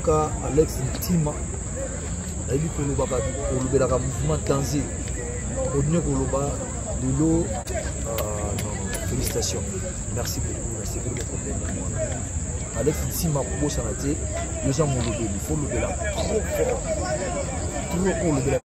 cas Alex Ntima nayebi kolobaka kolobelaka mouvement danger odine koloba lelo non félicitations merci pour le problème Alex Ntima kobosana te yoza molobeli il faut lobela trop fort toujours pour lobela